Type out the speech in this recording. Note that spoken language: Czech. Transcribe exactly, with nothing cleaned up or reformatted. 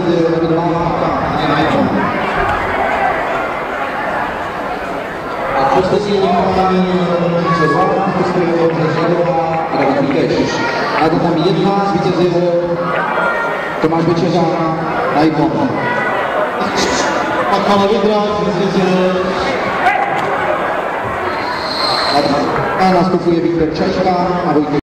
A poslední utkání se zvládá Českého Řešedová a David Víkeš. A to tam jedna zvítězil Tomáš Večeřa na Ipon. Pak Hala Vidra zvítězil a nastupuje Vítek Čačka a Vojtěch